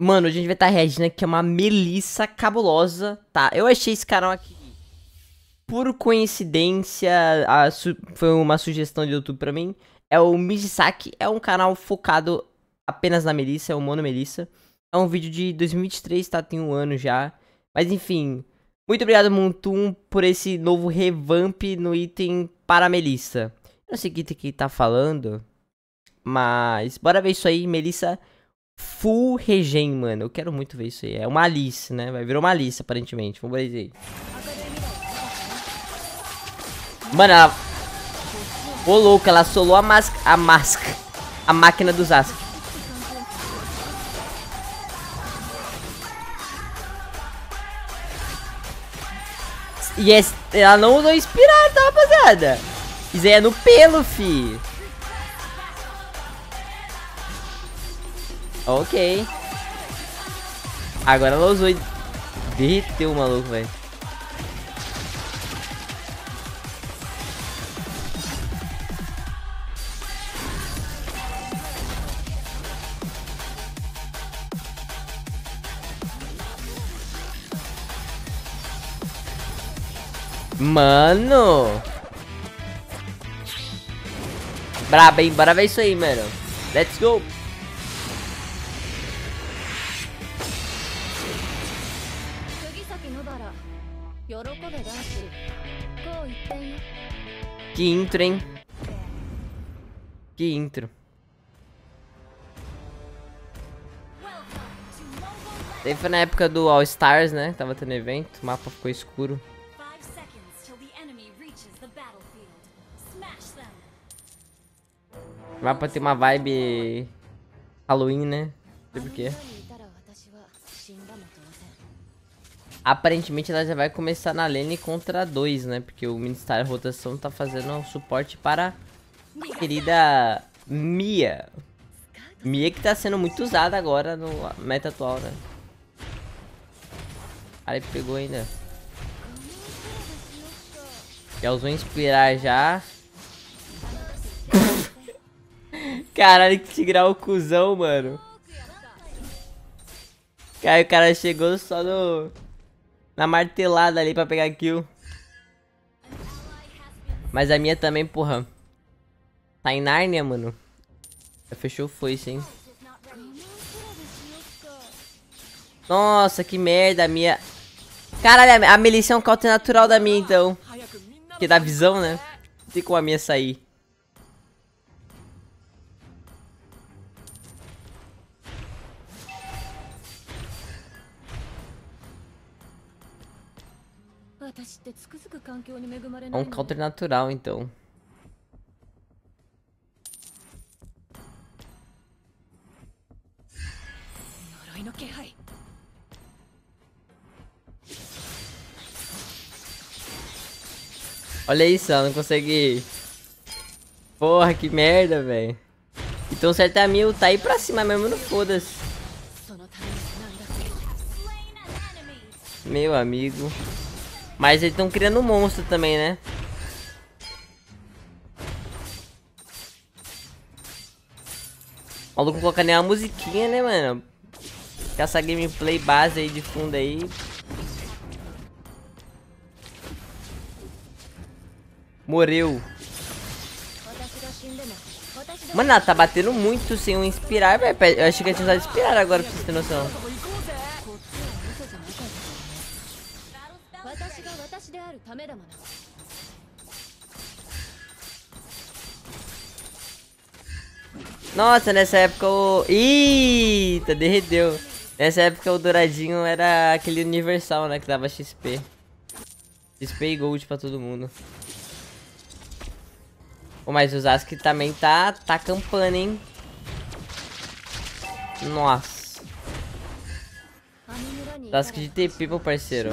Mano, hoje a gente vai estar reagindo aqui a uma Melissa cabulosa, tá? Eu achei esse canal aqui por coincidência, foi uma sugestão de YouTube pra mim. É o Mijisaki, é um canal focado apenas na Melissa, é o Mono Melissa. É um vídeo de 2023, tá? Tem um ano já. Mas enfim, muito obrigado, Montum, por esse novo revamp no item para a Melissa. Eu não sei o que item que tá falando, mas bora ver isso aí, Melissa Full Regen, mano. Eu quero muito ver isso aí. É uma Alice, né? Vai virar uma Alice, aparentemente. Vamos ver aí. Mano, ela... Ô, louco, ela solou a máquina dos Asuka. E ela não usou inspirar, tá, rapaziada? Isso aí é no pelo, fi. Ok. Agora ela usou e derreteu o maluco, velho. Mano. Braba, hein? Bora ver isso aí, mano. Let's go. Que intro, hein? Que intro. Daí foi na época do All Stars, né? Tava tendo evento, o mapa ficou escuro. O mapa tem uma vibe Halloween, né? Não sei porquê. Aparentemente ela já vai começar na lane contra 2, né? Porque o Ministério Rotação tá fazendo um suporte para a querida Mia. Mia que tá sendo muito usada agora no meta atual, né? Aí pegou ainda. Já usou inspirar já. Caralho, que tigrar o cuzão, mano. Cara, o cara chegou só na martelada ali pra pegar kill. Mas a minha também, porra. Tá em Nárnia, mano. Já fechou foi, sim. Nossa, que merda, a minha... Caralho, a Melissa é um counter natural da minha, então. Que dá visão, né? Não tem como a minha sair. É um counter natural, então. Olha isso, ela não consegue... Porra, que merda, velho. Então certo é a minha tá aí pra cima mesmo, não foda-se. Meu amigo. Mas eles estão criando um monstro também, né? O maluco coloca nem uma musiquinha, né, mano? Com essa gameplay base aí de fundo aí. Morreu. Mano, ela tá batendo muito sem um inspirar, velho. Eu achei que eu tinha usado inspirar agora, pra vocês terem noção. Nossa, nessa época o... Eita, derreteu. Nessa época o douradinho era aquele universal, né? Que dava XP. XP e gold pra todo mundo. Pô, mas o Zasuke também tá campando, hein? Nossa. Zasuke de TP, meu parceiro.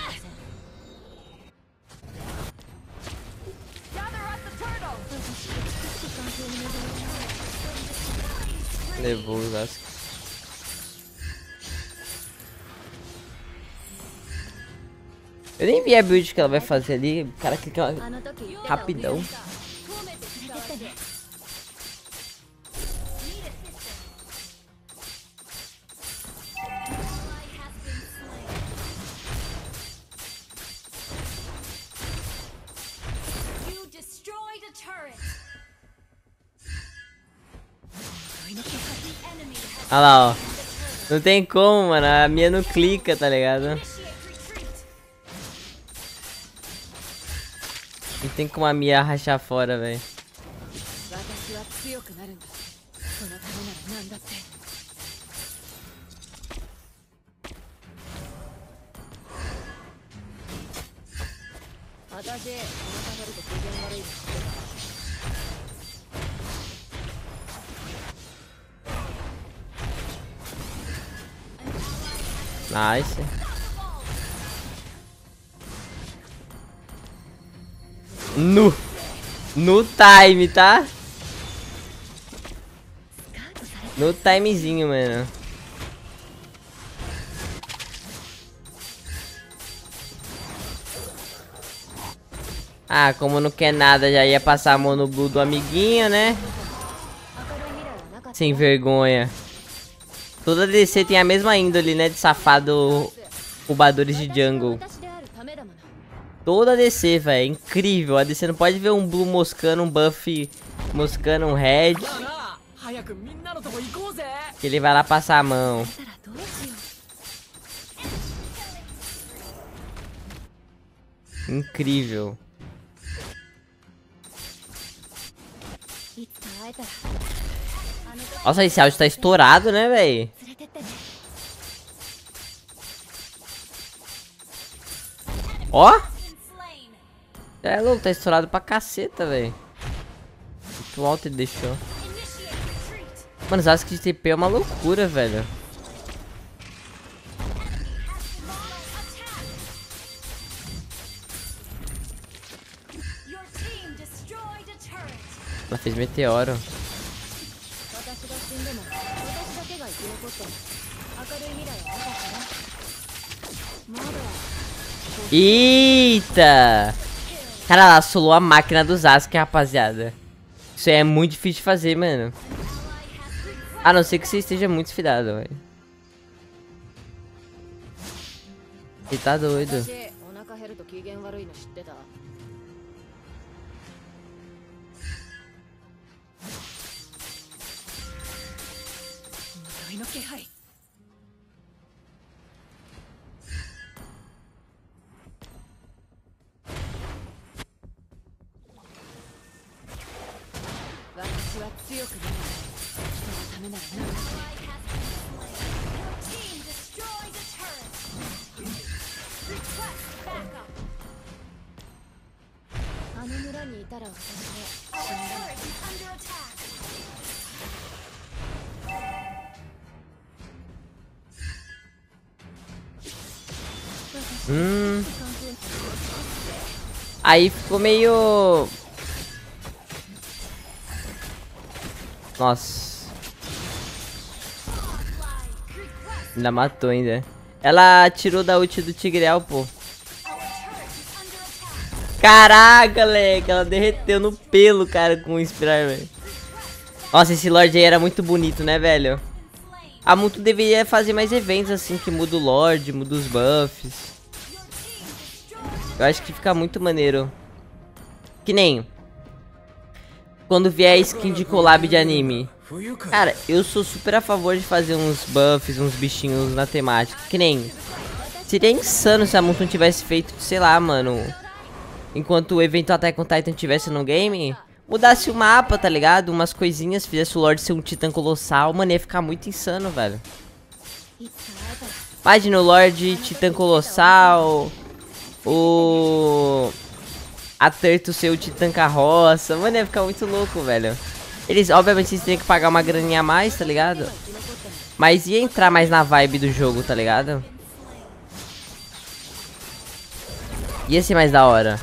Levou o Zasuke. Eu nem vi a build que ela vai fazer ali. O cara clica rapidão. Olha lá, ó. Não tem como, mano. A minha não clica, tá ligado? Não tem como a minha rachar fora, velho. Nice. No time, tá? No timezinho, mano. Ah, como não quer nada, já ia passar a mão no blue do amiguinho, né? Sem vergonha. Toda DC tem a mesma índole, né? De safado roubadores de jungle. Toda DC, velho. Incrível. A DC não pode ver um blue moscando, um buff moscando, um red. Que ele vai lá passar a mão. Incrível. Nossa, esse áudio tá estourado, né, velho? Ó! É louco, tá estourado pra caceta, velho. Muito alto ele deixou. Mano, os asas de TP é uma loucura, velho. Ela fez meteoro. Eita! Cara, ela assolou a máquina dos Ask, rapaziada. Isso é muito difícil de fazer, mano. A não ser que você esteja muito esfidado, velho. Ele tá doido. Aí ficou meio... Nossa. Ainda matou ainda. Ela tirou da ult do Tigreal, pô. Caraca, moleque. Ela derreteu no pelo, cara, com o Inspirar, velho. Nossa, esse Lorde aí era muito bonito, né, velho? A Muto deveria fazer mais eventos assim, que muda o Lorde, muda os buffs. Eu acho que fica muito maneiro. Que nem... Quando vier skin de collab de anime. Cara, eu sou super a favor de fazer uns buffs, uns bichinhos na temática. Que nem... Seria insano se a Muto não tivesse feito, sei lá, mano. Enquanto o evento Attack on Titan tivesse no game, mudasse o mapa, tá ligado? Umas coisinhas, fizesse o Lorde ser um titã colossal. Mano, ia ficar muito insano, velho. Imagina o Lorde titã colossal. A Turtle ser o titã carroça. Mano, ia ficar muito louco, velho. Eles, obviamente, eles teriam que pagar uma graninha a mais, tá ligado? Mas ia entrar mais na vibe do jogo, tá ligado? Ia ser mais da hora.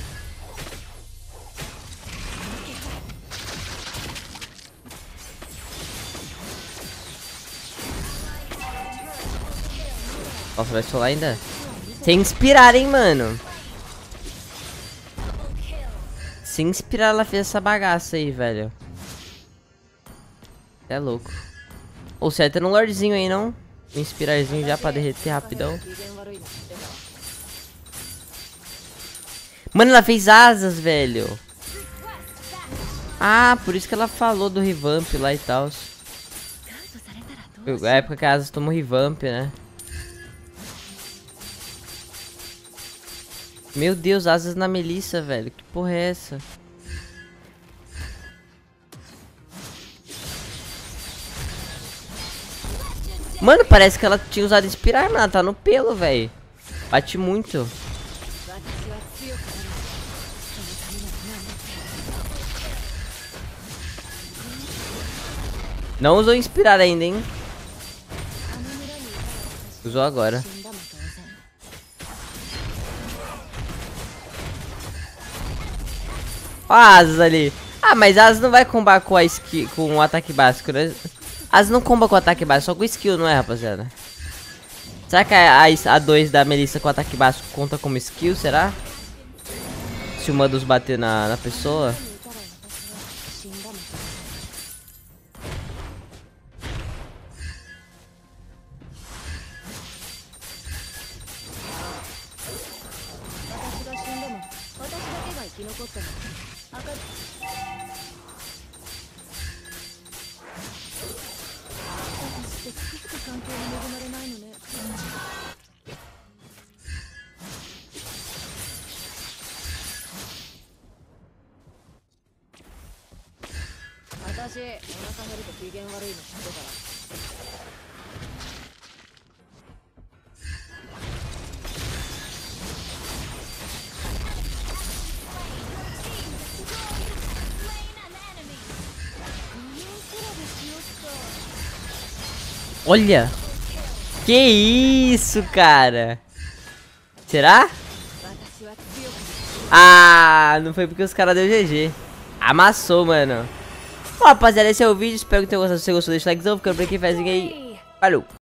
Nossa, vai solar ainda? Sem inspirar, hein, mano. Sem inspirar, ela fez essa bagaça aí, velho. É louco. Ou certo, no Lordzinho aí, não? Um inspirarzinho já pra derreter rapidão. Mano, ela fez asas, velho. Ah, por isso que ela falou do revamp lá e tal. A época que a Asas tomou revamp, né? Meu Deus, Asas na Melissa, velho. Que porra é essa? Mano, parece que ela tinha usado inspirar, mano. Ela tá no pelo, velho. Bate muito. Não usou inspirar ainda, hein? Usou agora. Ó a Asas ali. Ah, mas a Asas não vai combar com a skill, com o ataque básico, né? Asas não comba com o ataque básico, só com skill, não é, rapaziada? Será que a 2 da Melissa com ataque básico conta como skill, será? Se o Mudus bater na pessoa. Olha! Que isso, cara? Será? Ah, não foi porque os caras deu GG. Amassou, mano. Bom, rapaziada, esse é o vídeo. Espero que tenham gostado. Se você gostou, deixa o likezão. Ficando por aqui, faz aí. Falou!